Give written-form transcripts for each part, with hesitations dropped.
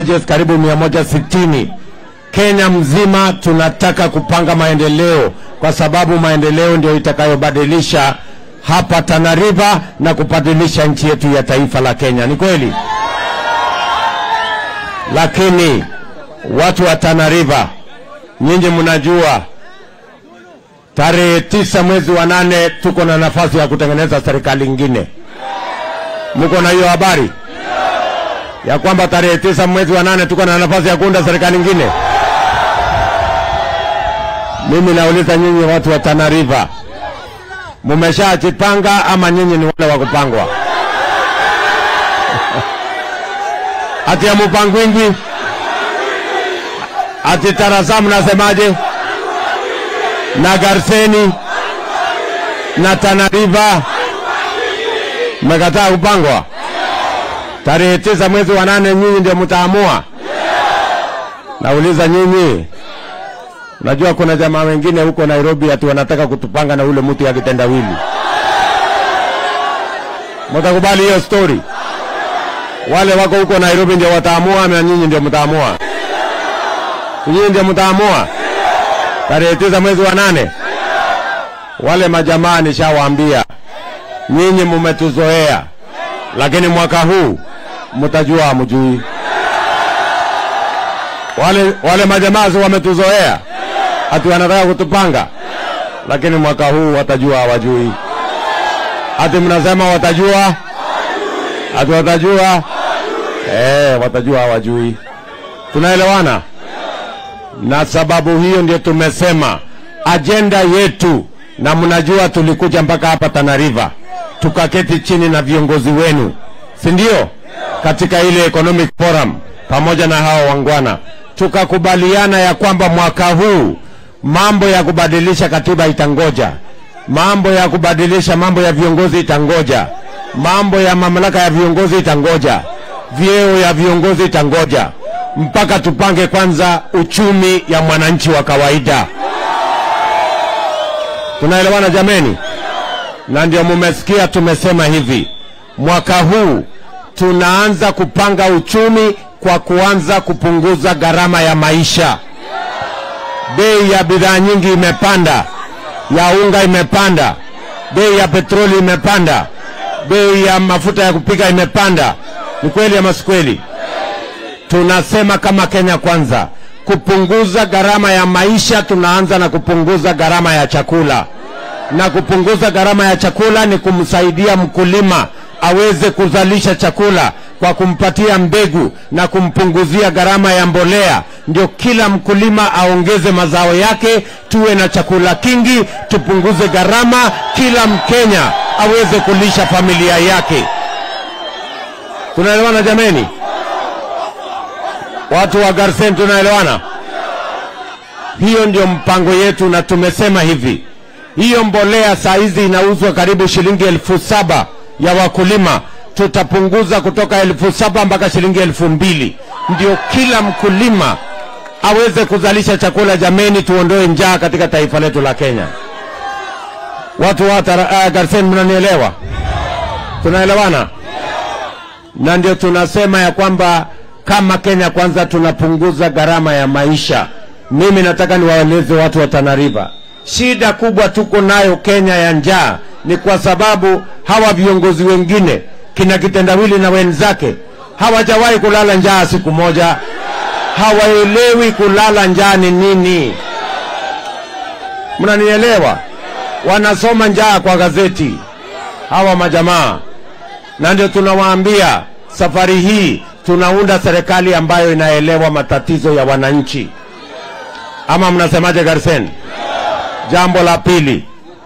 karibu 160. Kenya mzima tunataka kupanga maendeleo, kwa sababu maendeleo ndio itakayobadilisha hapa Tana River na kubadilisha nchi yetu ya taifa la Kenya. Ni kweli? Lakini watu wa Tana River, nyinyi mnajua tarehe 9 mwezi wa 8 tuko na nafasi ya kutengeneza serikali nyingine. Mko na hiyo habari ya kwamba tarehe 9 mwezi wa 8 tuko na nafasi ya kuunda serikali nyingine? Mimi nauliza nyinyi watu wa Tana River, mmeshajipanga ama nyinyi ni wale wa kupangwa? Ati ya mpangwingi? Ati Tarasamu nasemaje? Na Garseni na Tana River mmekataa kupangwa? Tarehe 9 mwezi wa 8 nyinyi ndio mtaamua. Nauliza nyinyi, najua kuna jamaa wengine huko Nairobi ati wanataka kutupanga na ule mtu ya kitendawili. Mtakubali hiyo story? Wale wako huko Nairobi ndio wataamua na nyinyi ndio mtaamua? Nyinyi ndio mtaamua tarehe 9 mwezi wa 8. Wale majamaa nishawaambia, nyinyi mmetuzoea, lakini mwaka huu mtajua hamjui. Wale majamaa wametuzoea ati wanataka kutupanga, lakini mwaka huu watajua hawajui. Ati mnasema watajua? Ati watajua? Watajua hawajui. Tunaelewana? Na sababu hiyo ndio tumesema agenda yetu, na mnajua tulikuja mpaka hapa Tana River tukaketi chini na viongozi wenu, si ndio? Katika ile economic forum pamoja na hao wangwana, tukakubaliana ya kwamba mwaka huu mambo ya kubadilisha katiba itangoja, mambo ya kubadilisha mambo ya viongozi itangoja, mambo ya mamlaka ya viongozi itangoja, vyeo ya viongozi itangoja, mpaka tupange kwanza uchumi ya mwananchi wa kawaida. Tunaelewana jameni? Na ndio mmesikia tumesema hivi, mwaka huu tunaanza kupanga uchumi kwa kuanza kupunguza gharama ya maisha. Bei ya bidhaa nyingi imepanda, ya unga imepanda, bei ya petroli imepanda, bei ya mafuta ya kupika imepanda. Ni kweli ama si kweli? Tunasema kama Kenya Kwanza, kupunguza gharama ya maisha, tunaanza na kupunguza gharama ya chakula. Na kupunguza gharama ya chakula ni kumsaidia mkulima aweze kuzalisha chakula kwa kumpatia mbegu na kumpunguzia gharama ya mbolea, ndio kila mkulima aongeze mazao yake, tuwe na chakula kingi, tupunguze gharama, kila Mkenya aweze kulisha familia yake. Tunaelewana jameni? Watu wa Garsen, tunaelewana? Hiyo ndio mpango yetu, na tumesema hivi, hiyo mbolea saa hizi inauzwa karibu shilingi 7,000 ya wakulima, tutapunguza kutoka 7,000 mpaka shilingi 2,000, ndio kila mkulima aweze kuzalisha chakula. Jameni, tuondoe njaa katika taifa letu la Kenya. Watu wa Garsen, mnanielewa? Tunaelewana? Na ndio tunasema ya kwamba kama Kenya Kwanza tunapunguza gharama ya maisha. Mimi nataka niwaeleze watu wa Tana River, shida kubwa tuko nayo Kenya ya njaa ni kwa sababu hawa viongozi wengine kina kitendawili na wenzake hawajawahi kulala njaa siku moja. Hawaelewi kulala njaa ni nini. Mnanielewa? Wanasoma njaa kwa gazeti hawa majamaa. Na ndio tunawaambia safari hii tunaunda serikali ambayo inaelewa matatizo ya wananchi. Ama mnasemaje Garsen? Jambo la pili,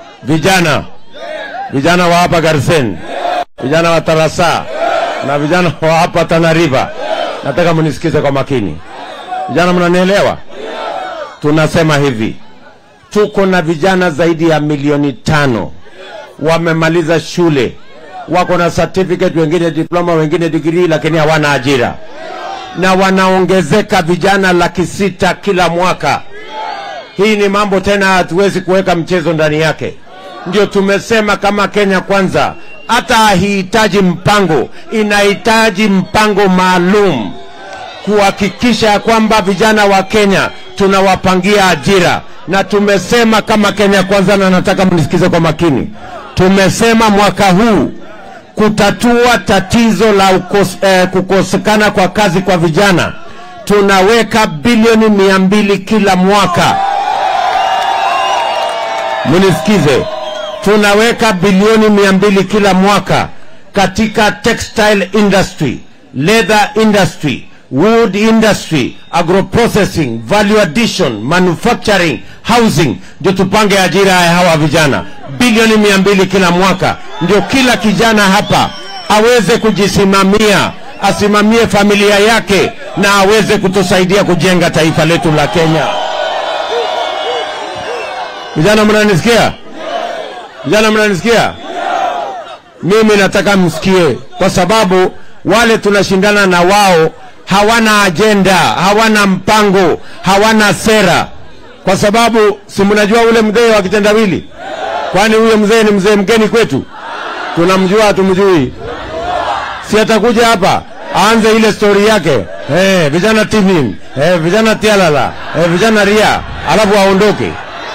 vijana wa hapa Garsen, vijana wa Tarasa na vijana wa hapa Tana River, nataka mnisikize kwa makini. Vijana, mnanielewa? Tunasema hivi, tuko na vijana zaidi ya 500,000 wamemaliza shule, wako na certificate, wengine diploma, wengine degree, lakini hawana ajira, na wanaongezeka vijana 600,000 kila mwaka. Hii ni mambo tena hatuwezi kuweka mchezo ndani yake. Ndio tumesema kama Kenya Kwanza, hata hahitaji mpango, inahitaji mpango maalum kuhakikisha kwamba vijana wa Kenya tunawapangia ajira, na tumesema kama Kenya Kwanza, na nataka mnisikize kwa makini, tumesema mwaka huu kutatua tatizo la kukosekana kwa kazi kwa vijana tunaweka bilioni 200 kila mwaka. Munisikize, tunaweka bilioni 200 kila mwaka katika textile industry, leather industry, wood industry, agroprocessing, value addition, manufacturing, housing. Ndio tupange ajira ya hawa vijana bilioni 200 kila mwaka, ndio kila kijana hapa aweze kujisimamia, asimamie familia yake na aweze kutusaidia kujenga taifa letu la Kenya. Vijana mnanisikia? Vijana mnanisikia? Mimi nataka msikie, kwa sababu wale tunashindana na wao hawana agenda, hawana mpango, hawana sera. Kwa sababu si mnajua ule mzee wa kitendawili? Kwani huyo mzee ni mzee mgeni kwetu? Tunamjua tumjui? Si atakuja hapa aanze ile story yake, vijana timin, vijana tialala, vijana ria, alafu aondoke.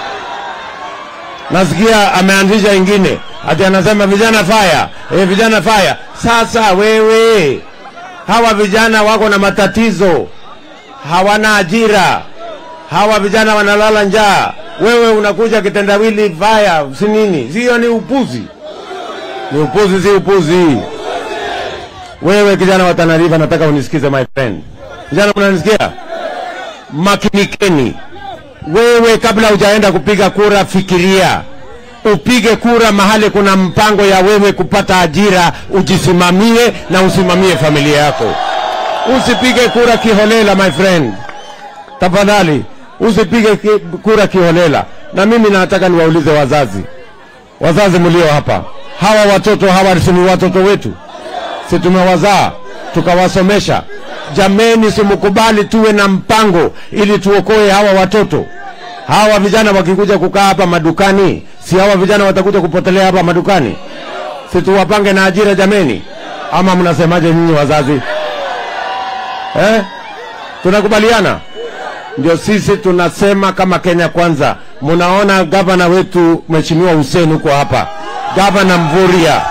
Nasikia ameanzisha ingine ati anasema vijana fire, vijana fire. Sasa wewe, hawa vijana wako na matatizo, hawana ajira, hawa vijana wanalala njaa, wewe unakuja kitendawili fire, si nini? Sio ni upuzi? Ni upuzi, si upuzi? Wewe kijana wa Tana River, nataka unisikize my friend. Vijana mnanisikia? Makinikeni. Wewe kabla hujaenda kupiga kura, fikiria. Upige kura mahali kuna mpango ya wewe kupata ajira, ujisimamie na usimamie familia yako. Usipige kura kiholela my friend. Tafadhali, usipige kura kiholela. Na mimi nataka niwaulize wazazi. Wazazi mlio hapa, hawa watoto hawa ni watoto wetu. Si tumewazaa, tukawasomesha. Jameni, simukubali tuwe na mpango ili tuokoe hawa watoto. Hawa vijana wakikuja kukaa hapa madukani, si hawa vijana watakuja kupotelea hapa madukani? Si tuwapange na ajira jameni? Ama mnasemaje nyinyi wazazi? Tunakubaliana? Ndio sisi tunasema kama Kenya Kwanza. Munaona gavana wetu Mheshimiwa Hussein huko hapa, gavana Mvurya.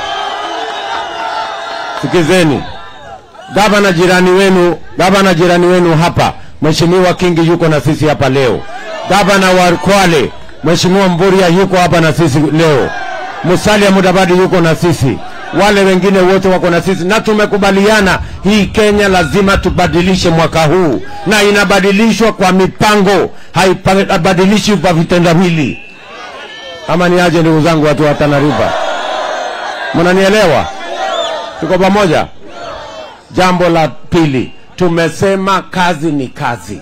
Sikizeni, gavana jirani wenu hapa Mheshimiwa Kingi yuko na sisi hapa leo. Gavana wa Kwale Mheshimiwa Mvurya yuko hapa na sisi leo. Musalia Mudavadi yuko na sisi. Wale wengine wote wako na sisi, na tumekubaliana hii Kenya lazima tubadilishe mwaka huu, na inabadilishwa kwa mipango, haibadilishwi kwa vitendawili. Ama ni aje ndugu zangu watu wa Tana River? Mnanielewa? Tuko pamoja? Jambo la pili, tumesema kazi ni kazi.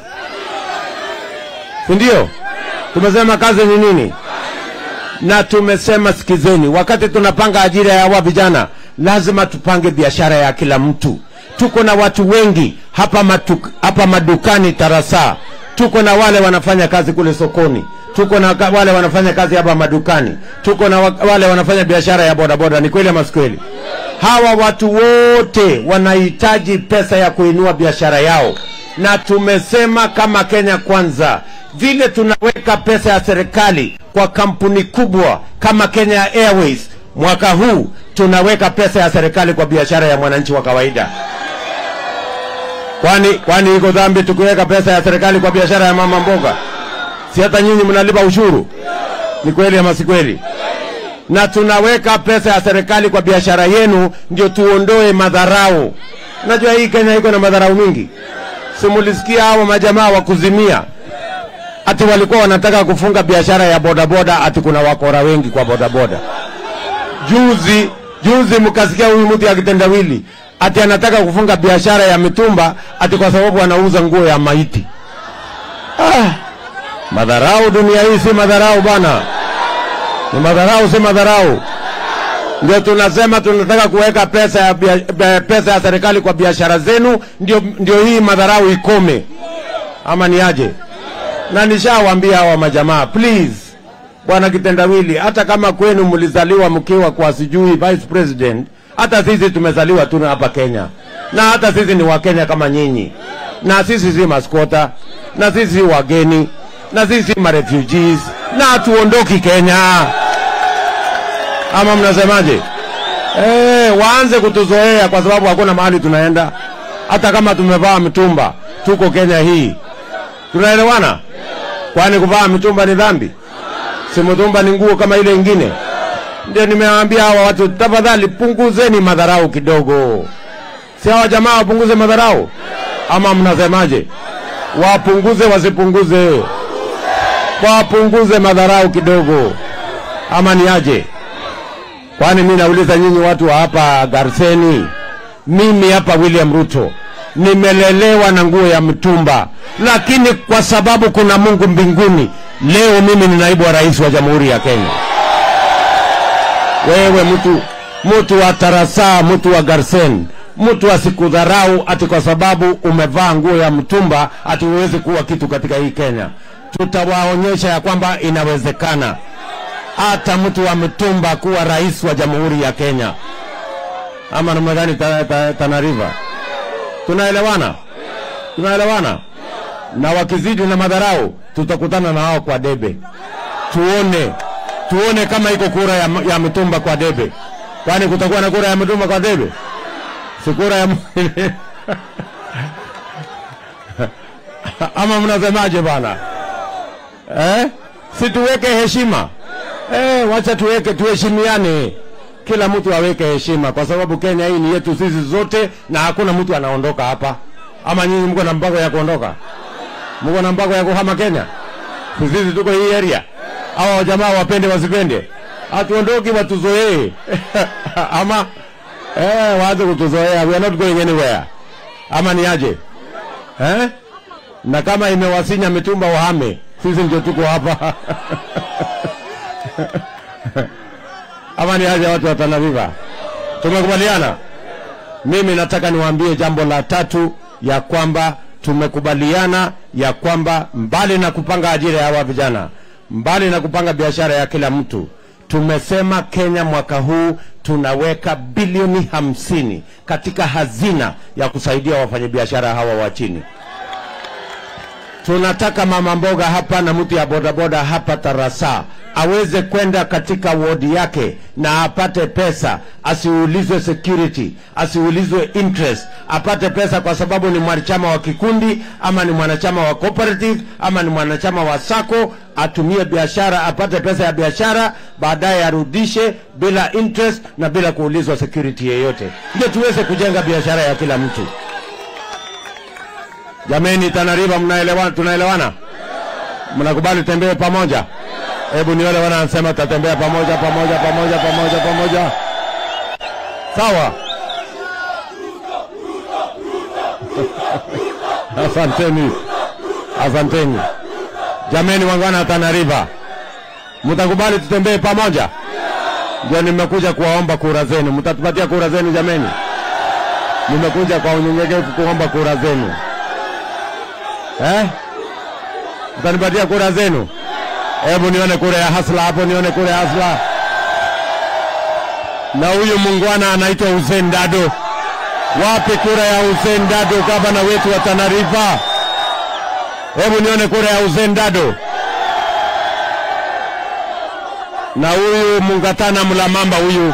Ndio? Tumesema kazi ni nini? Na tumesema sikizeni, wakati tunapanga ajira ya hawa vijana, lazima tupange biashara ya kila mtu. Tuko na watu wengi hapa madukani Tarasa. Tuko na wale wanafanya kazi kule sokoni. Tuko na wale wanafanya kazi hapa madukani. Tuko na wale wanafanya biashara ya bodaboda. Ni kweli ama si kweli? Hawa watu wote wanahitaji pesa ya kuinua biashara yao. Na tumesema kama Kenya Kwanza, vile tunaweka pesa ya serikali kwa kampuni kubwa kama Kenya Airways, mwaka huu tunaweka pesa ya serikali kwa biashara ya mwananchi wa kawaida. Kwani iko dhambi tukiweka pesa ya serikali kwa biashara ya mama mboga? Si hata nyinyi mnalipa ushuru? Ni kweli ama si kweli? Na tunaweka pesa ya serikali kwa biashara yenu ndio tuondoe madharau. Najua hii Kenya iko na madharau mingi. Simulisikia hao majamaa wa kuzimia ati walikuwa wanataka kufunga biashara ya bodaboda, ati kuna wakora wengi kwa bodaboda. Juzi mkasikia huyu mtu akitendawili ati anataka kufunga biashara ya mitumba, ati kwa sababu anauza nguo ya maiti. Madharau dunia hii si madharau bana. Ni madharau, si madharau. Ndio tunasema tunataka kuweka pesa ya serikali kwa biashara zenu, ndio hii madharau ikome. Ama ni aje? Na nishawaambia hawa majamaa, please, bwana kitendawili, hata kama kwenu mlizaliwa mkiwa kwa sijui vice president, hata sisi tumezaliwa tu hapa Kenya. na hata sisi ni Wakenya kama nyinyi, na sisi si maskwota, na sisi si wageni, na sisi si refugees, na hatuondoki Kenya. Ama mnasemaje? Waanze kutuzoea kwa sababu hakuna mahali tunaenda. Hata kama tumevaa mitumba, tuko Kenya hii. Tunaelewana? Kwani kuvaa mitumba ni dhambi? Si mitumba ni nguo kama ile nyingine. Ndio nimewaambia hawa watu, tafadhali punguzeni madharau kidogo. Si hawa jamaa wapunguze madharau? Ama mnasemaje? Wapunguze wasipunguze? Wapunguze madharau kidogo. Ama ni aje? Kwani mimi nauliza nyinyi watu wa hapa Garseni, mimi hapa William Ruto nimelelewa na nguo ya mtumba, lakini kwa sababu kuna Mungu mbinguni, leo mimi ni naibu wa rais wa Jamhuri ya Kenya. Wewe mtu wa Tarasa, mtu wa Garsen, mtu asikudharau ati kwa sababu umevaa nguo ya mtumba ati uweze kuwa kitu katika hii Kenya. Tutawaonyesha ya kwamba inawezekana hata mtu wa mtumba kuwa rais wa Jamhuri ya Kenya. Ama namna gani Tana River? Tunaelewana? Tunaelewana? Na wakizidi na madharau, tutakutana na hao kwa debe. Tuone kama iko kura ya mtumba kwa debe. Kwani kutakuwa na kura ya mtumba kwa debe? Si kura ya Ama mnasemaje bana? Si tuweke heshima. Wacha tuheshimiane. Kila mtu aweke heshima kwa sababu Kenya hii ni yetu sisi zote na hakuna mtu anaondoka hapa. Ama nyinyi mko na mpango ya kuondoka? Mko na mpango ya kuhama Kenya? Sisi tuko hii area. Hao jamaa wapende wasipende, hatuondoki watuzoee. Ama waanze kutuzoea, we are not going anywhere. Ama ni aje? Na kama imewasinya mitumba wahame, sisi ndio tuko hapa. Ama ni aje watu wa Tana River? Tumekubaliana? Mimi nataka niwaambie jambo la tatu, ya kwamba tumekubaliana ya kwamba mbali na kupanga ajira ya hawa vijana, mbali na kupanga biashara ya kila mtu, tumesema Kenya mwaka huu tunaweka bilioni 50 katika hazina ya kusaidia wafanyabiashara hawa wa chini. Tunataka mama mboga hapa na mtu ya bodaboda hapa Tarasa aweze kwenda katika wodi yake na apate pesa, asiulizwe security, asiulizwe interest, apate pesa kwa sababu ni mwanachama wa kikundi, ama ni mwanachama wa cooperative, ama ni mwanachama wa sako, atumie biashara, apate pesa ya biashara, baadaye arudishe bila interest na bila kuulizwa security yeyote. Ndio tuweze kujenga biashara ya kila mtu. Jameni Tana River, mnaelewana? Tunaelewana? Mnakubali tembee pamoja? Hebu ni wale wanasema tutatembea pamoja. Sawa? Asanteni. Jameni wangwana Tana River, mtakubali tutembee pamoja? Ndio nimekuja kuwaomba kura zenu. Mtatupatia kura zenu jameni? Nimekuja kwa unyenyekevu kuomba kura zenu. Mtanipatia kura zenu? Hebu nione kura ya hasla hapo, nione kura ya hasla. Na huyu mungwana anaitwa Hussein Dado. Wapi kura ya Hussein Dado, gavana wetu wa Tana River? Hebu nione kura ya Hussein Dado. Na huyu Mungatana Mlamamba huyu.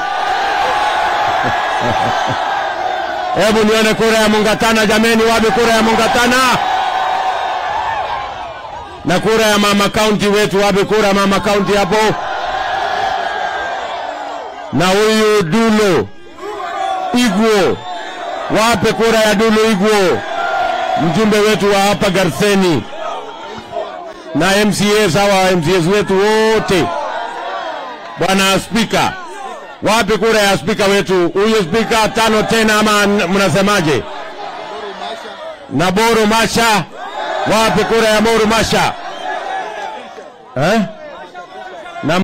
Hebu nione kura ya Mungatana jameni, wapi kura ya Mungatana? Na kura ya mama county wetu, wapi kura ya mama county hapo? Na huyu Dulo Igwo, wapi kura ya Dulo Igwo, mjumbe wetu wa hapa Garseni? Na MCAs hawa, MCAs wetu wote. Bwana Speaker, wapi kura ya speaker wetu? Huyu speaker 5 tena ama mnasemaje? Na Boro Masha, wapi kura ya Boro Masha? Na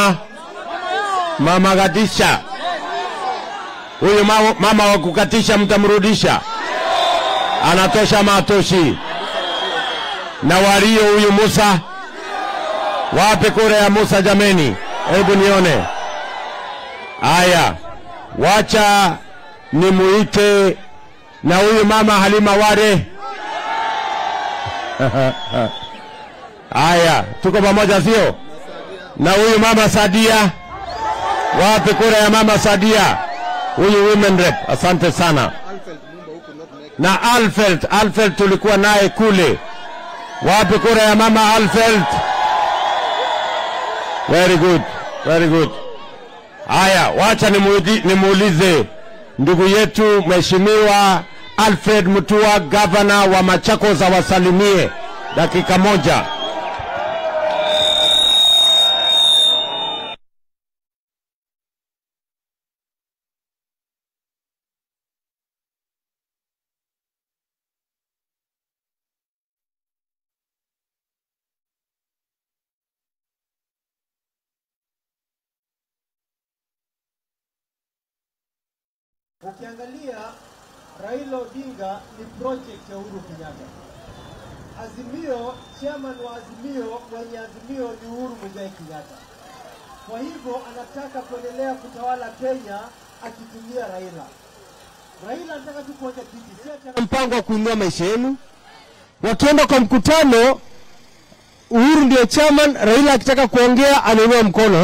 mama Gadisha, huyu mama wa kukatisha mtamrudisha? Anatosha matoshi? Na Wario huyu Musa, wapi kura ya Musa jameni? Hebu nione. Aya, wacha nimuite Na huyu mama Halima Ware. Haya, tuko pamoja sio? Na huyu mama Sadia. Wapi kura ya mama Sadia? Huyu women rep. Asante sana. Na Alfred tulikuwa naye kule. Wapi kura ya mama Alfred? Very good. Very good. Haya, wacha nimuulize ndugu yetu Mheshimiwa Alfred Mutua, gavana wa Machakos, awasalimie dakika moja. Ukiangalia Raila Odinga ni project ya Uhuru Kenyatta. Azimio, chairman wa Azimio, mwenye Azimio ni Uhuru Muigai Kenyatta. Kwa hivyo anataka kuendelea kutawala Kenya akitumia Raila. Raila anataka tu kuacha kiti, si mpango wa kuinua maisha yenu. Wakienda kwa mkutano, Uhuru ndio chairman, Raila akitaka kuongea anainua mkono.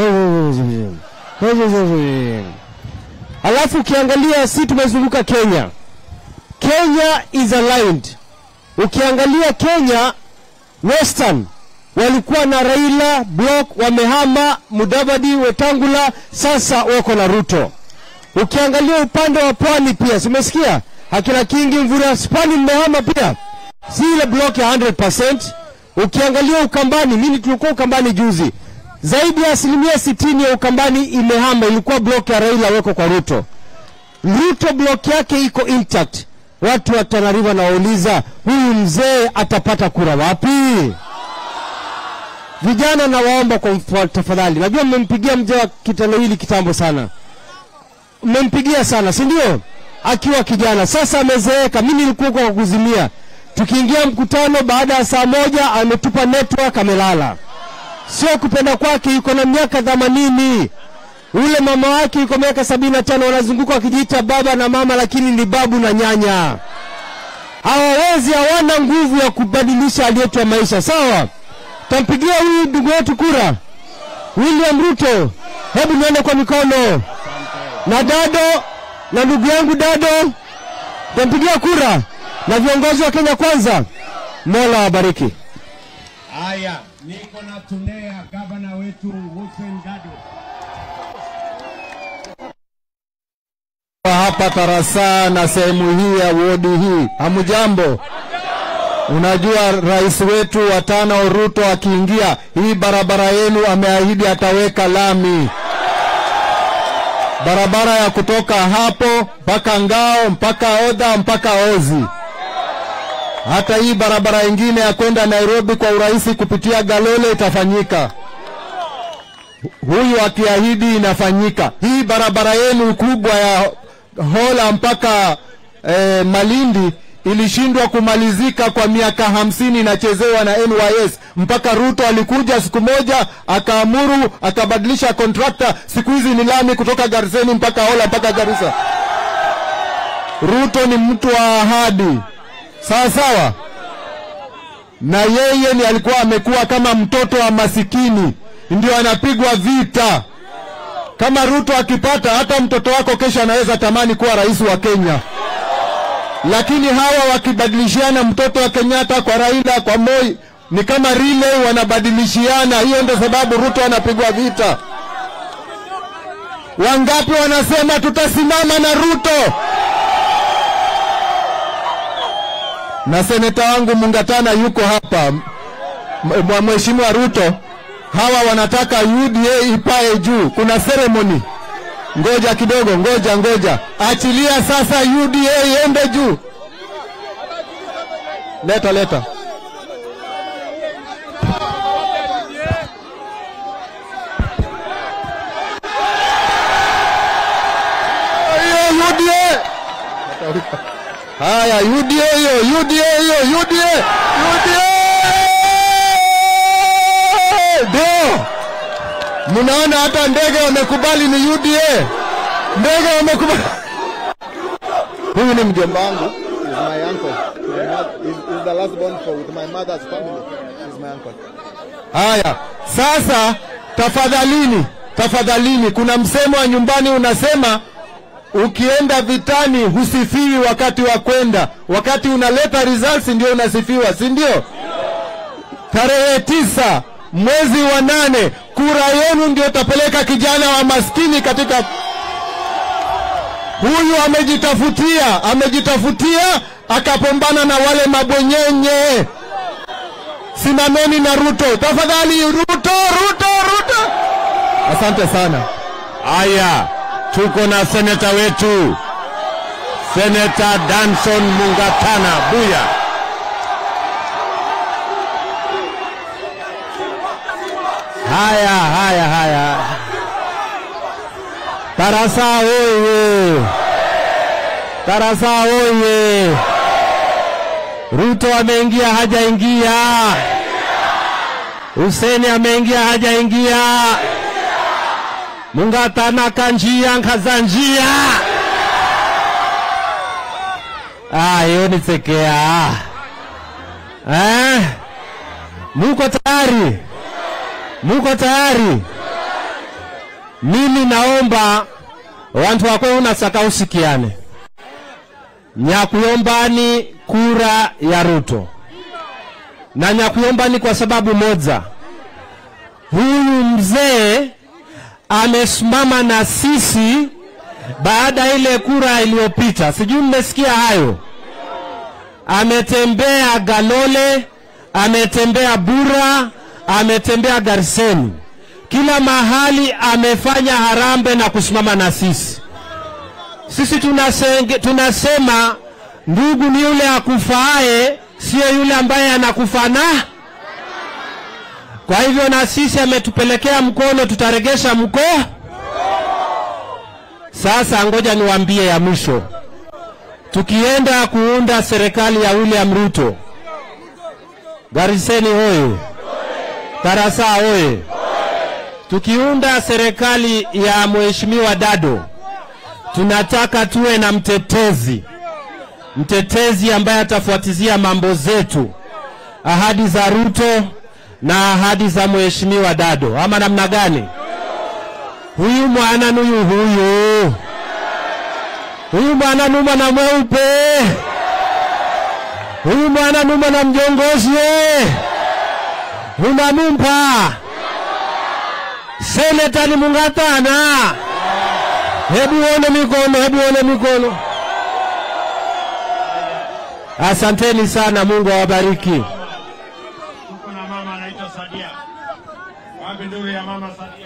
Alafu ukiangalia si tumezunguka Kenya. Kenya is aligned. Ukiangalia Kenya Western walikuwa na Raila block, wamehama Mudavadi, Wetangula, sasa wako na Ruto. Ukiangalia upande wa pwani pia, simesikia akina Kingi Mvura Spani mmehama pia. Si ile block ya 100%. Ukiangalia Ukambani, mimi tulikuwa Ukambani juzi. Zaidi ya 60% ya Ukambani imehama, ilikuwa block ya Raila weko kwa Ruto. Ruto block yake iko intact. Watu wa Tana River nauliza, huyu mzee atapata kura wapi? Vijana na waomba kwa tafadhali. Najua mmempigia mzee wa kitendawili kitambo sana. Mmempigia sana, si ndio? Akiwa kijana, sasa amezeeka. Mimi nilikuwa kwa kuzimia. Tukiingia mkutano baada ya saa moja ametupa network amelala. Sio kupenda kwake, yuko na miaka 80. Ule mama wake yuko miaka 75, wanazunguka wakijiita baba na mama, lakini ni babu na nyanya. Hawawezi, hawana nguvu ya kubadilisha hali yetu ya maisha. Sawa? Tampigia huyu ndugu yetu kura William Ruto. Hebu niende kwa mikono. Na Dado, na ndugu yangu Dado, tampigia kura. Na viongozi wa Kenya Kwanza. Mola wabariki. Haya, niko na tunea gavana wetu Wilson Dado. Hapa Tarasa na sehemu hii ya wodi hii. Hamujambo? Unajua rais wetu wa Tana Ruto akiingia, hii barabara yenu ameahidi ataweka lami. Barabara ya kutoka hapo mpaka Ngao, mpaka Oda, mpaka Ozi. Hata hii barabara ingine ya kwenda Nairobi kwa urahisi kupitia Galole itafanyika. Huyu akiahidi inafanyika. Hii barabara yenu kubwa ya Hola mpaka Malindi ilishindwa kumalizika kwa miaka 50 inachezewa na NYS. Mpaka Ruto alikuja siku moja akaamuru akabadilisha contractor, siku hizi ni lami kutoka Gariseni mpaka Hola mpaka Garissa. Ruto ni mtu wa ahadi. Sawa sawa. Na yeye ni alikuwa amekuwa kama mtoto wa masikini, ndio anapigwa vita. Kama Ruto akipata, hata mtoto wako kesho anaweza tamani kuwa rais wa Kenya. Lakini hawa wakibadilishiana, mtoto wa Kenyatta kwa Raila kwa Moi, ni kama relay wanabadilishiana. Hiyo ndio sababu Ruto anapigwa vita. Wangapi wanasema tutasimama na Ruto? Na seneta wangu Mungatana yuko hapa. Mheshimiwa Ruto, hawa wanataka UDA ipae juu. Kuna ceremony. Ngoja kidogo, ngoja. Achilia sasa UDA iende juu. Leta. UDA. Haya, UDA hiyo. Ndio. Mnaona hata ndege wamekubali ni UDA. Ndege wamekubali. Huyu ni mjomba wangu. my uncle. He's the last born with my mother's family. He's my uncle. Haya, sasa tafadhalini, kuna msemo wa nyumbani unasema ukienda vitani husifiwi wakati wa kwenda, wakati unaleta results ndio unasifiwa, si ndio? Tarehe 9 mwezi wa 8 kura yenu ndio tapeleka kijana wa maskini katika. Huyu amejitafutia akapombana na wale mabwenyenye. Simameni na Ruto tafadhali, Ruto. Asante sana. Haya, tuko na seneta wetu, Seneta Danson Mungatana Buya. Haya. Tarasa oye. Ruto ameingia hajaingia? Hussein ameingia hajaingia? Mungatana kanjia nkazanjia. Hiyo ni sekea. Muko tayari? Mimi naomba watu wako unasaka usikiane. Nyakuyombani kura ya Ruto. Na nyakuyombani kwa sababu moja. Huyu mzee amesimama na sisi baada ile kura iliyopita. Sijui mmesikia hayo. Ametembea Galole, ametembea Bura, ametembea Garseni. Kila mahali amefanya harambe na kusimama na sisi. Sisi tunasema ndugu ni yule akufae, sio yule ambaye anakufana. Kwa hivyo na sisi ametupelekea mkono, tutaregesha mkono. Sasa ngoja niwaambie ya mwisho. Tukienda kuunda serikali ya William Ruto, Gariseni hoye, Tarasa hoye. Tukiunda serikali ya Mheshimiwa Dado, tunataka tuwe na mtetezi ambaye atafuatizia mambo zetu, ahadi za Ruto na ahadi za Mheshimiwa Dado. Ama namna gani? Huyu mwana numa na mweupe, huyu mwana numa na mjongozi, unamumpa Seneta ni Mungatana. Hebu one mikono. Asanteni sana, Mungu awabariki. Tuko na mama anaitwa Sadia. Wapi ndugu ya mama Sadia?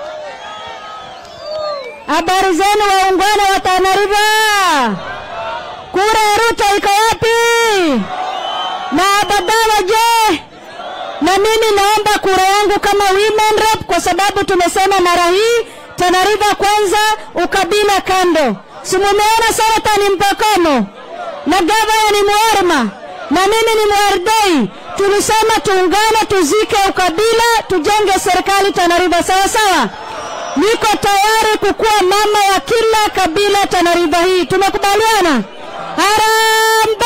Habari zenu waungwana wa Tana River. Kura ya Ruto iko wapi? Na Abadawa je? Na mimi naomba kura yangu kama women rep, kwa sababu tumesema mara hii Tana River kwanza, ukabila kando. Si mumeona Seneta ni Mpakamo na gavana ni Mwarma na mimi ni Mwardei. Tulisema tuungane, tuzike ukabila, tujenge serikali Tana River, sawa? Niko tayari kukuwa mama wa kila kabila Tana River hii. Tumekubaliana? Harambe!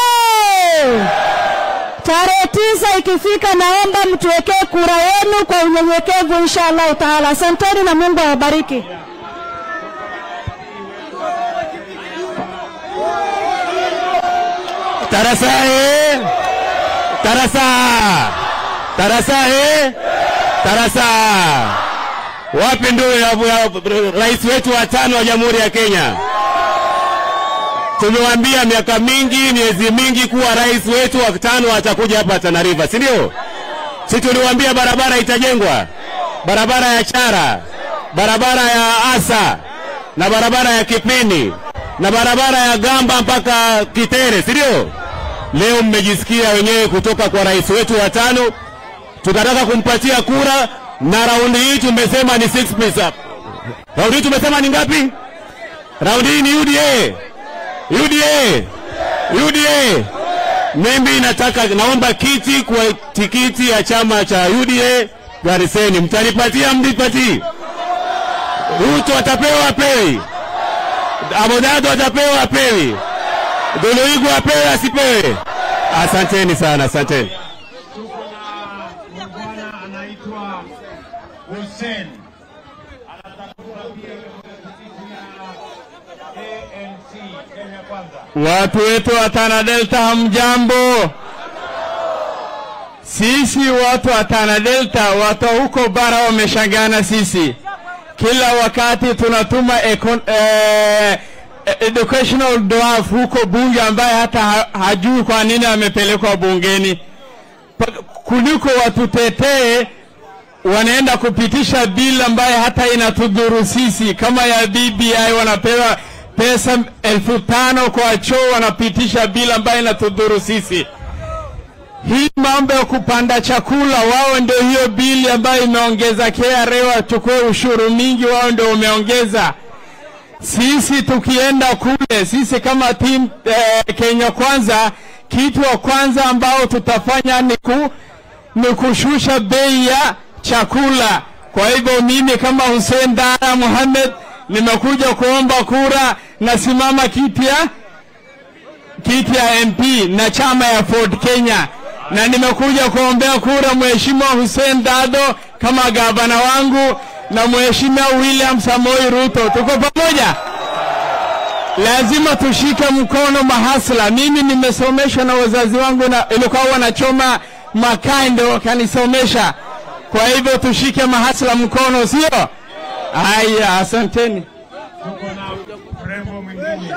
Tarehe 9 ikifika, naomba mtuwekee kura yenu kwa unyenyekevu inshallah taala. Asanteni na Mungu awabariki. Tarasa. Wapi ndio rais wetu wa 5 wa Jamhuri ya Kenya? Tumewaambia miaka mingi, miezi mingi kuwa rais wetu wa 5 atakuja hapa Tana River, si ndio? Sisi tuliwaambia barabara itajengwa, barabara ya Chara, barabara ya Asa, na barabara ya Kipini, na barabara ya Gamba mpaka Kitere, si ndio? Leo mmejisikia wenyewe kutoka kwa rais wetu wa 5, tukataka kumpatia kura, na raundi hii tumesema ni 6 pesa. Raundi hii tumesema ni ngapi? Raundi hii ni UDA. Mimi naomba kiti kwa tikiti ya chama cha UDA Gariseni. Mtanipatia mnipatie? Ruto atapewa apewi? Abodado atapewa apewi? Duluigu apewe asipewe? Asanteni sana, asanteni. Tuko na bwana anaitwa Hussein. Anatafuta pia ANC Kenya Kwanza. Watu wetu wa Tana Delta hamjambo. Sisi watu wa Tana Delta, watu huko bara wameshangana sisi. Kila wakati tunatuma educational draft huko bunge ambaye hata hajui kwa nini amepelekwa bungeni. Kuliko watutetee, wanaenda kupitisha bill ambaye hata inatudhuru sisi. Kama ya BBI wanapewa pesa 5,000 kwa choo, wanapitisha bill ambaye inatudhuru sisi. Hii mambo ya kupanda chakula, wao ndio hiyo bili ambayo imeongeza KRA wachukue ushuru mingi, wao ndio umeongeza. Sisi tukienda kule, sisi kama team Kenya Kwanza, kitu wa kwanza ambao tutafanya ni kushusha bei ya chakula. Kwa hivyo mimi kama Hussein Dara Mohamed nimekuja kuomba kura, nasimama kiti ya MP na chama ya Ford Kenya, na nimekuja kuombea kura Mheshimiwa Hussein Dado kama gavana wangu na Mheshimiwa William Samoei Ruto. Tuko pamoja? Lazima tushike mkono mahasla. Mimi nimesomeshwa na wazazi wangu, na ilikuwa wanachoma makaa ndio wakanisomesha. Kwa hivyo tushike mahasla mkono, sio? Haya, asanteni. Tuko na mrembo mwingine.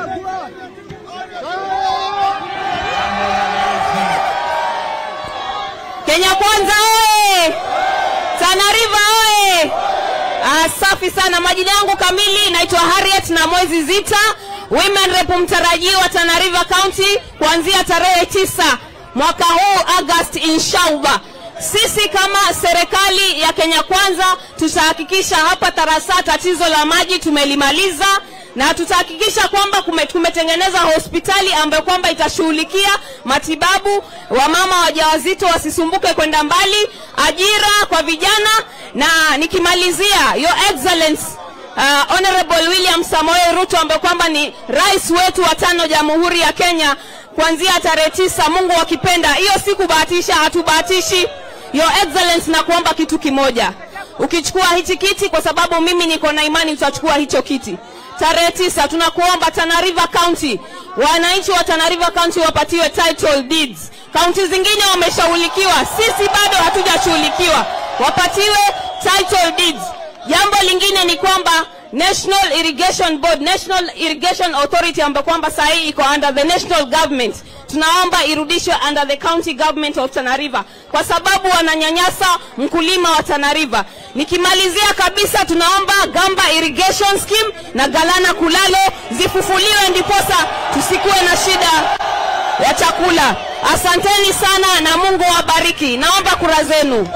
Kenya Kwanza oye! Tana River oye! Safi sana. Majina yangu kamili naitwa Harriet na Mwezi Zita, Women Rep mtarajiwa Tana River County kuanzia tarehe 9 mwaka huu August inshallah. Sisi kama serikali ya Kenya Kwanza tutahakikisha hapa Tarasa tatizo la maji tumelimaliza, na tutahakikisha kwamba kumetengeneza hospitali ambayo kwamba itashughulikia matibabu wa mama wajawazito wasisumbuke kwenda mbali, ajira kwa vijana. Na nikimalizia, Your Excellence Honorable William Samoei Ruto ambaye kwamba ni rais wetu wa 5 Jamhuri ya Kenya, kuanzia tarehe 9 Mungu akipenda, hiyo siku bahatisha, hatubahatishi. Your Excellence, na kuomba kitu kimoja, ukichukua hichi kiti, kwa sababu mimi niko na imani utachukua hicho kiti tarehe 9, tunakuomba Tana River County, wananchi wa Tana River County wapatiwe title deeds. County zingine wameshughulikiwa, sisi bado hatujashughulikiwa, wapatiwe title deeds. Jambo lingine ni kwamba National Irrigation Board, National Irrigation Authority ambayo kwamba sasa iko under the national government, tunaomba irudishwe under the county government of Tana River, kwa sababu wananyanyasa mkulima wa Tana River. Nikimalizia kabisa, tunaomba Gamba Irrigation Scheme na Galana Kulalo zifufuliwe, ndiposa tusikuwe na shida ya chakula. Asanteni sana na Mungu wabariki. Naomba kura zenu.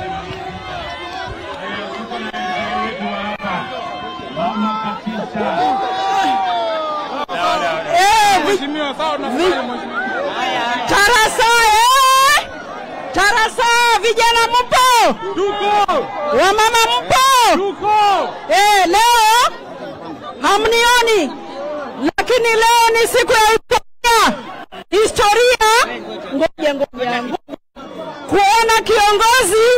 Tarasa Tarasa, vijana mpo? Tuko! Wamama mpo? Tuko! Leo hamnioni, lakini leo ni siku ya historia. Historia, ngoja kuona kiongozi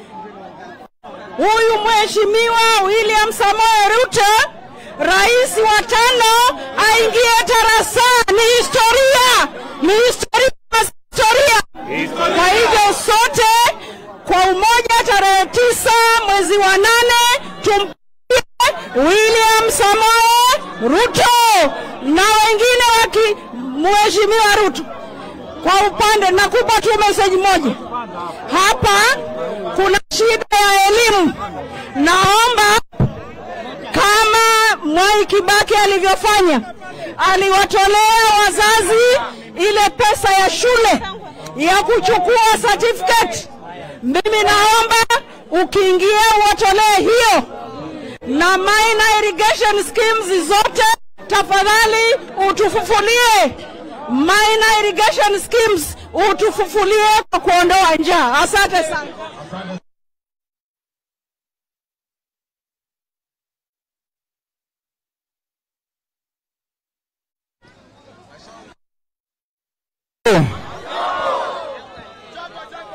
huyu Mheshimiwa William Samoei Ruto, rais wa 5, aingie Tarasa. Ni historia, ni historia, historia. Kwa hivyo sote kwa umoja tarehe 9 mwezi wa 8 tumpigie William Samoei Ruto na wengine Mheshimiwa Ruto. Kwa upande nakupa tu message moja. Hapa kuna shida ya elimu. Naomba kama Mwai Kibaki alivyofanya, aliwatolea wazazi ile pesa ya shule ya kuchukua certificate. Mimi naomba ukiingia uwatolee hiyo, na minor irrigation schemes zote tafadhali utufufulie. Minor irrigation schemes utufufulie kwa kuondoa njaa. Asante sana.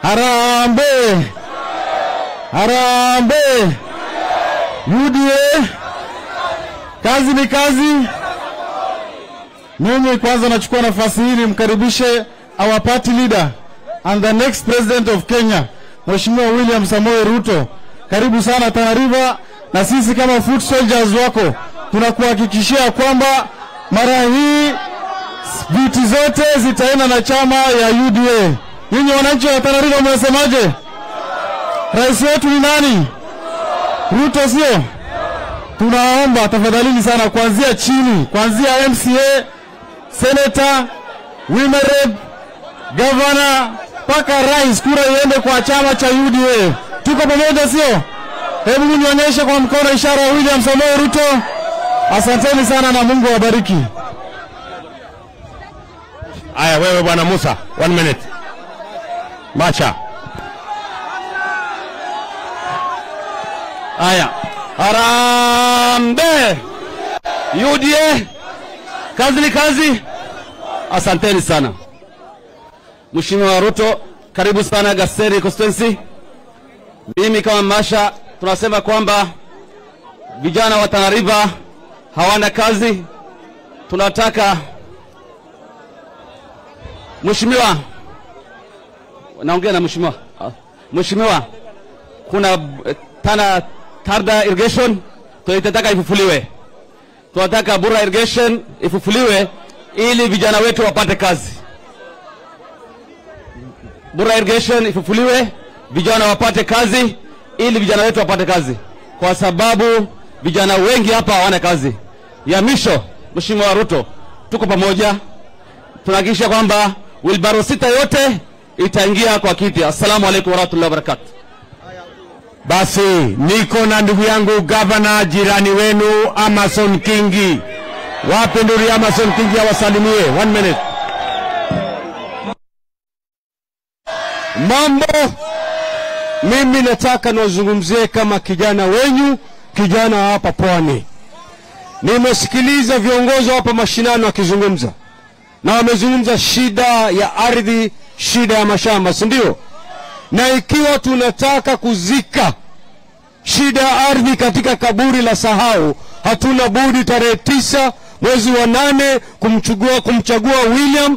Harambee! Harambee! UDA! Kazi ni kazi. Mimi kwanza nachukua nafasi hii nimkaribishe our party leader and the next president of Kenya, Mheshimiwa William Samoei Ruto. Karibu sana Tana River, na sisi kama foot soldiers wako tunakuhakikishia kwamba mara hii viti zote zitaenda na chama ya UDA. Ninyi wananchi wa Tana River mnasemaje? Rais wetu ni nani? Ruto, sio? Tunaomba tafadhali sana kuanzia chini, kuanzia MCA, senator, women rep, governor, paka rais, kura iende kwa chama cha UDA. Tuko pamoja, sio? Hebu nionyeshe kwa mkono ishara ya William Samoei Ruto. Asanteni sana na Mungu awabariki. Aya, wewe bwana Musa, 1 minute. Macha. Aya. Harambee! UDA! Kazi ni kazi. Asanteni sana. Mheshimiwa Ruto, karibu sana Gaseri constituency. Mimi kama Masha tunasema kwamba vijana wa Tana River hawana kazi. Tunataka Mheshimiwa, naongea na Mheshimiwa. Mheshimiwa, kuna Tana irrigation tunataka ifufuliwe. Tunataka Bura irrigation ifufuliwe ili vijana wetu wapate kazi. Bura irrigation ifufuliwe, vijana wapate kazi, ili vijana wetu wapate kazi, kwa sababu vijana wengi hapa hawana kazi. Ya misho, Mheshimiwa Ruto, tuko pamoja, tunahakikisha kwamba wilbaro sita yote itaingia kwa kiti. Assalamu alaykum warahmatullahi wabarakatuh. Basi niko na ndugu yangu governor jirani wenu Amason Kingi. Wapi ndugu Amason Kingi awasalimie? 1 minute. Mambo, mimi nataka niwazungumzie kama kijana wenyu, kijana hapa Pwani. Nimesikiliza viongozi hapa mashinani wakizungumza, na wamezungumza shida ya ardhi, shida ya mashamba, si ndio? Na ikiwa tunataka kuzika shida ya ardhi katika kaburi la sahau, hatuna budi tarehe 9 mwezi wa 8 kumchagua William,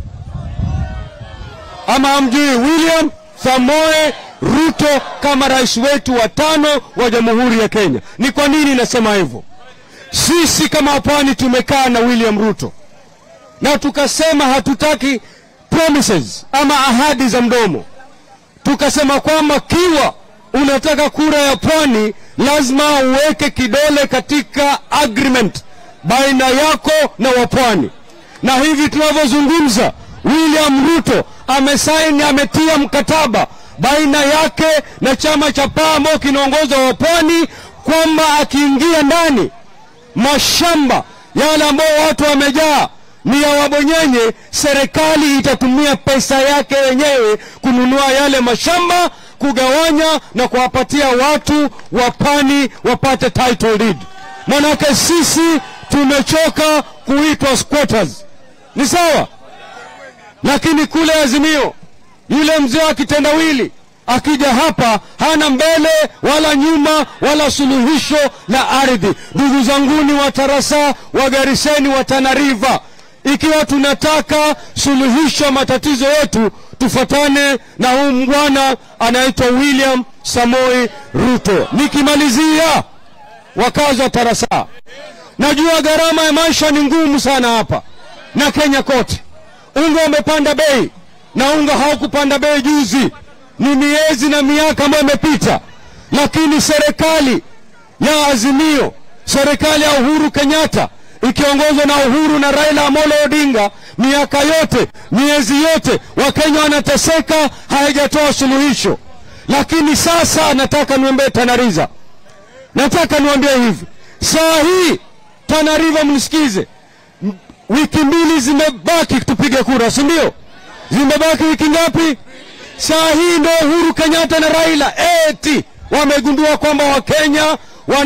ama hamjui, William Samoei Ruto kama rais wetu wa 5 wa Jamhuri ya Kenya. Ni kwa nini nasema hivyo? Sisi kama Pwani tumekaa na William Ruto na tukasema hatutaki promises ama ahadi za mdomo. Tukasema kwamba kiwa unataka kura ya Pwani lazima uweke kidole katika agreement baina yako na Wapwani. Na hivi tunavyozungumza, William Ruto amesaini, ametia mkataba baina yake na chama cha PAMO kinaongozwa Wapwani, kwamba akiingia ndani mashamba yale ambao watu wamejaa ni ya Wabonyenye, serikali itatumia pesa yake yenyewe kununua yale mashamba, kugawanya na kuwapatia watu wa Pwani wapate title deed. Manake sisi tumechoka kuitwa squatters. Ni sawa? Lakini kule Azimio, yule mzee wa kitendawili akija hapa hana mbele wala nyuma wala suluhisho la ardhi. Ndugu zanguni wa Tarasa, wa Gariseni, wa Tana River, ikiwa tunataka suluhisho matatizo yetu, tufuatane na huyu bwana anaitwa William Samoei Ruto. Nikimalizia, wakazi wa Tarasa, najua gharama ya maisha ni ngumu sana hapa na Kenya kote. Unga umepanda bei, na unga haukupanda bei juzi, ni miezi na miaka ambayo imepita. Lakini serikali ya Azimio, serikali ya Uhuru Kenyatta ikiongozwa na Uhuru na Raila Amolo Odinga, miaka yote, miezi yote Wakenya wanateseka, haijatoa suluhisho. Lakini sasa nataka niombe Tana River, nataka niwaambie hivi, saa hii Tana River mnisikize, wiki 2 zimebaki tupige kura, si ndio? Zimebaki wiki ngapi? Saa hii ndio Uhuru Kenyatta na Raila eti wamegundua kwamba Wakenya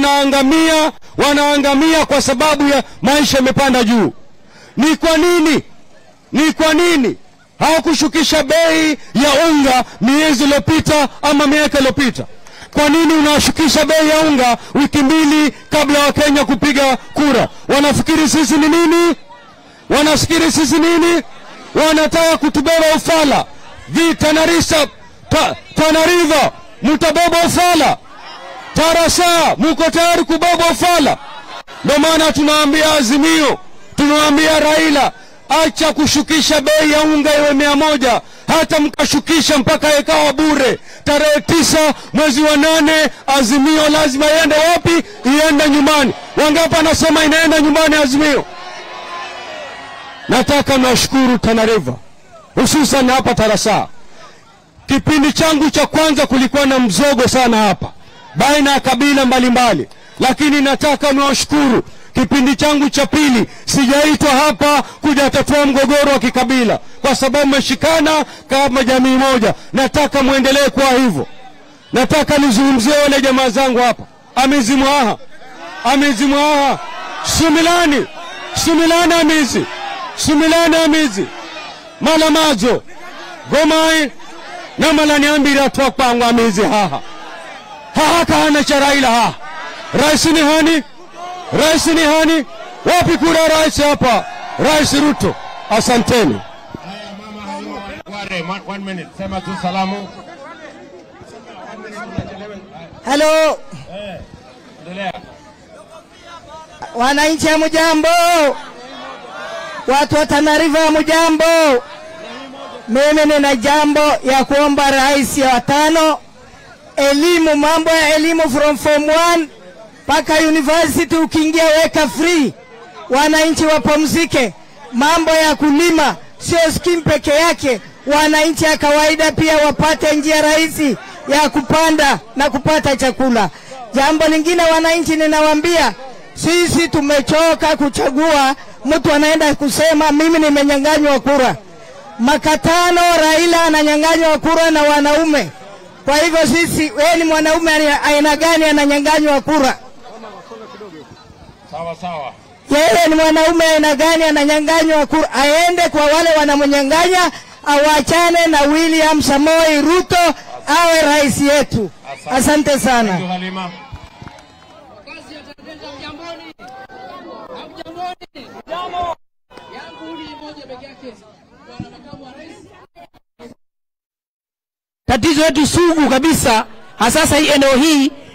wanaangamia kwa sababu ya maisha yamepanda juu. Ni kwa nini? Hawakushukisha bei ya unga miezi iliyopita ama miaka iliyopita. Kwa nini unashukisha bei ya unga wiki mbili kabla wa Kenya kupiga kura? Wanafikiri sisi ni nini? Wanafikiri sisi nini? Wanataka kutubeba ufala. Tana River, mtabeba ufala. Tarasa, mko tayari kubeba ufala? Ndio maana tunaambia Azimio, tunaambia Raila, acha kushukisha bei ya unga iwe 100, hata mkashukisha mpaka ikawa bure. Tarehe 9 mwezi wa 8 Azimio lazima iende wapi? Iende nyumbani. Wangapi anasema inaenda nyumbani Azimio? Nataka nashukuru Tana River, hususan hapa Tarasa. Kipindi changu cha kwanza kulikuwa na mzogo sana hapa baina ya kabila mbalimbali, lakini nataka niwashukuru. Kipindi changu cha pili sijaitwa hapa kuja tatua mgogoro wa kikabila, kwa sababu mmeshikana kama jamii moja. Nataka muendelee kwa hivyo. Nataka nizungumzie wale jamaa zangu hapa Amizimwaha, Sumilani Amizi, Malamazo, Gomai na Malaniambira tu kwangu Amizi haha kana cha Raila haha. Rais ni hani? Wapi kura rais hapa? Rais Ruto. Asanteni. Haya mama, 1 minute. Sema tu salamu. Hello. Endelea. Wananchi hamjambo? Watu wa Tana River hamjambo? Mimi nina jambo ya kuomba rais ya 5, elimu, mambo ya elimu from form 1 paka university, ukiingia weka free. Wananchi wapumzike. Mambo ya kulima sio scheme peke yake, wananchi ya kawaida pia wapate njia rahisi ya kupanda na kupata chakula. Jambo lingine wananchi ninawaambia, sisi tumechoka kuchagua mtu anaenda kusema mimi nimenyang'anywa kura. Makatano Raila ananyang'anywa kura na wanaume. Kwa hivyo sisi, wewe ni mwanaume aina gani ananyang'anywa kura? Sawa. Yeye ni mwanaume aina gani ananyang'anywa kura? Aende kwa wale wanamnyang'anya, awachane na William Samoei Ruto awe rais yetu. Asante sana. Tatizo letu sugu kabisa hasa hii eneo hii